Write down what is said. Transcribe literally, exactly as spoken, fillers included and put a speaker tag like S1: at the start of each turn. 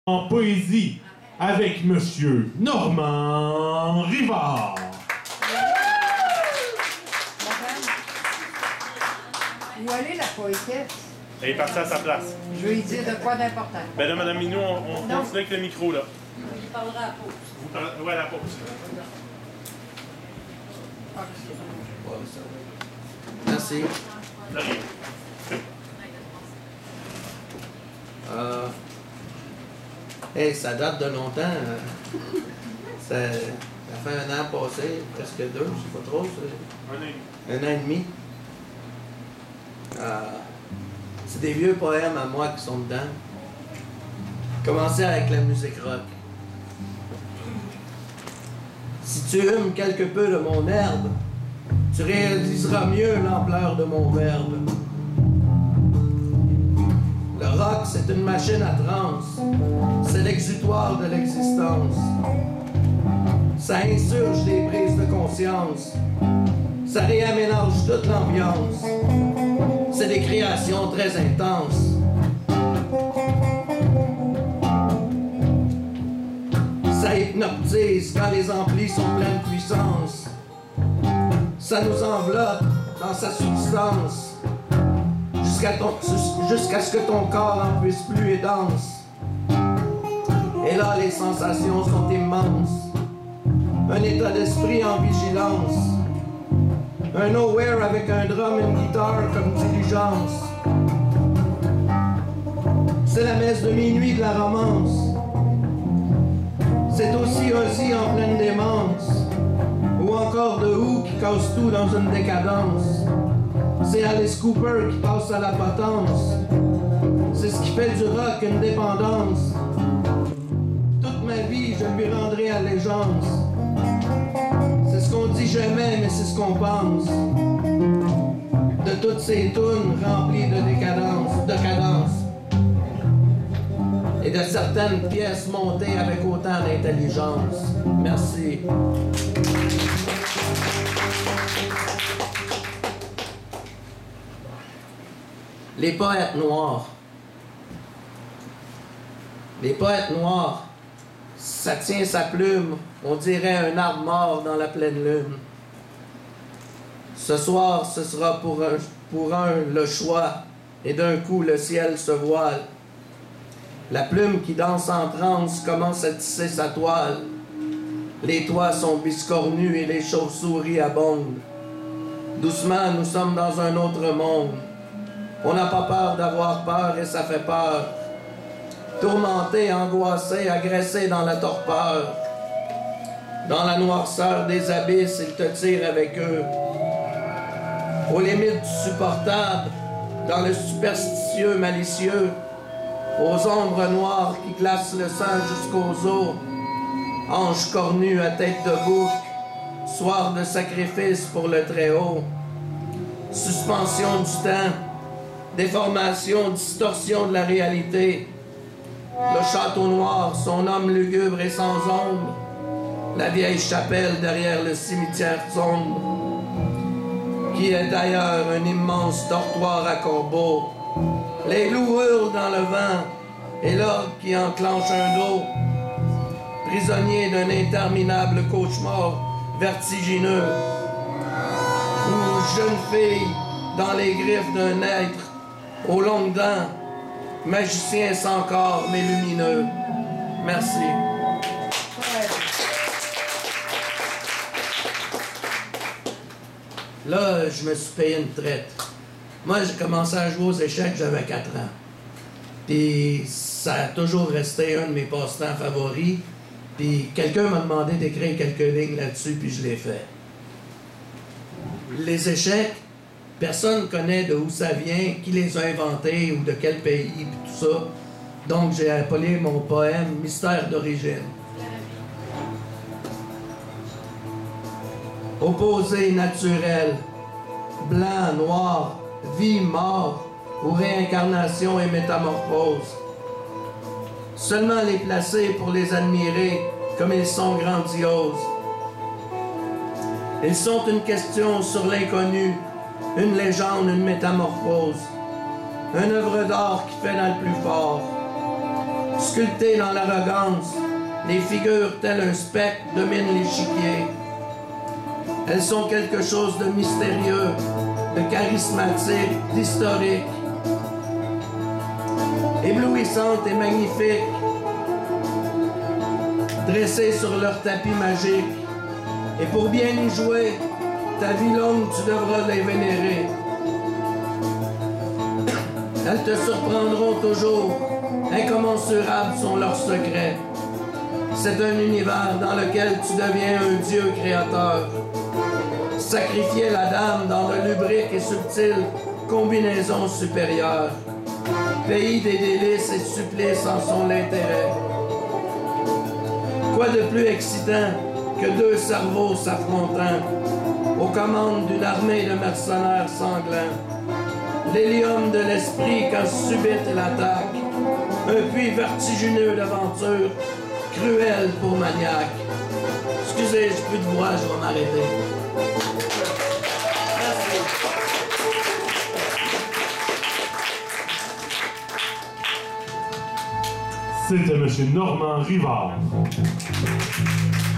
S1: En poésie avec Monsieur Normand Rivard.
S2: Où est la poétesse?
S3: Elle est partie à sa place.
S2: Je vais lui dire de quoi d'important.
S3: Ben là, Madame Minou, on, on continue avec le micro, là.
S4: Il parlera à la pause.
S3: Vous parlez... Ouais, à la pause.
S5: Merci. Euh... Hey, ça date de longtemps. Hein. Ça, ça fait un an passé, presque deux, je sais pas trop.
S3: Un an et
S5: demi. Un an et demi. Euh, c'est des vieux poèmes à moi qui sont dedans. Commencer avec la musique rock. Si tu humes quelque peu de mon herbe, tu réaliseras mieux l'ampleur de mon verbe. Le rock, c'est une machine à transe. C'est l'exutoire de l'existence. Ça insurge des prises de conscience. Ça réaménage toute l'ambiance. C'est des créations très intenses. Ça hypnotise quand les amplis sont pleins de puissance. Ça nous enveloppe dans sa substance. Jusqu'à ton, jusqu'à ce que ton corps en puisse plus et danse. Et là, les sensations sont immenses. Un état d'esprit en vigilance. Un nowhere avec un drum et une guitare comme diligence. C'est la messe de minuit de la romance. C'est aussi Ozzy en pleine démence. Ou encore de Who qui casse tout dans une décadence. C'est Alice Cooper qui passe à la potence. C'est ce qui fait du rock une dépendance. Toute ma vie, je lui rendrai allégeance. C'est ce qu'on dit jamais, mais c'est ce qu'on pense. De toutes ces tunes remplies de décadence, de cadence. Et de certaines pièces montées avec autant d'intelligence. Merci. Les poètes noirs. Les poètes noirs, ça tient sa plume, on dirait un arbre mort dans la pleine lune. Ce soir, ce sera pour un, pour un le choix, et d'un coup le ciel se voile. La plume qui danse en transe commence à tisser sa toile. Les toits sont biscornus et les chauves-souris abondent. Doucement, nous sommes dans un autre monde. On n'a pas peur d'avoir peur et ça fait peur. Tourmenté, angoissé, agressé dans la torpeur. Dans la noirceur des abysses, ils te tirent avec eux. Aux limites du supportable, dans le superstitieux malicieux, aux ombres noires qui glacent le sang jusqu'aux os, anges cornus à tête de bouc, soir de sacrifice pour le Très-Haut, suspension du temps, déformation, distorsion de la réalité. Le château noir, son homme lugubre et sans ombre. La vieille chapelle derrière le cimetière sombre. Qui est d'ailleurs un immense dortoir à corbeaux. Les loups hurlent dans le vent et l'ordre qui enclenche un dos. Prisonnier d'un interminable cauchemar vertigineux. Ou jeune fille dans les griffes d'un être aux longues dents, magicien sans corps mais lumineux. Merci. Là, je me suis payé une traite. Moi, j'ai commencé à jouer aux échecs, j'avais quatre ans. Puis ça a toujours resté un de mes passe-temps favoris. Puis quelqu'un m'a demandé d'écrire quelques lignes là-dessus, puis je l'ai fait. Les échecs, personne ne connaît de où ça vient, qui les a inventés ou de quel pays, puis tout ça. Donc, j'ai appelé mon poème « Mystère d'origine ». Opposé naturel, blanc, noir, vie, mort, ou réincarnation et métamorphose. Seulement les placer pour les admirer comme ils sont grandioses. Ils sont une question sur l'inconnu, une légende, une métamorphose, une œuvre d'art qui fait dans le plus fort. Sculptées dans l'arrogance, les figures telles un spectre dominent l'échiquier. Elles sont quelque chose de mystérieux, de charismatique, d'historique. Éblouissantes et magnifiques, dressées sur leur tapis magique. Et pour bien y jouer, ta vie longue, tu devras les vénérer. Elles te surprendront toujours, incommensurables sont leurs secrets. C'est un univers dans lequel tu deviens un dieu créateur. Sacrifier la dame dans de lubriques et subtiles combinaisons supérieures. Pays des délices et supplices en sont l'intérêt. Quoi de plus excitant que deux cerveaux s'affrontant aux commandes d'une armée de mercenaires sanglants? L'hélium de l'esprit quand subite l'attaque, un puits vertigineux d'aventure, cruel pour maniaque. Excusez, j'ai plus de voix, je vais m'arrêter.
S1: C'était M. Normand Rivard.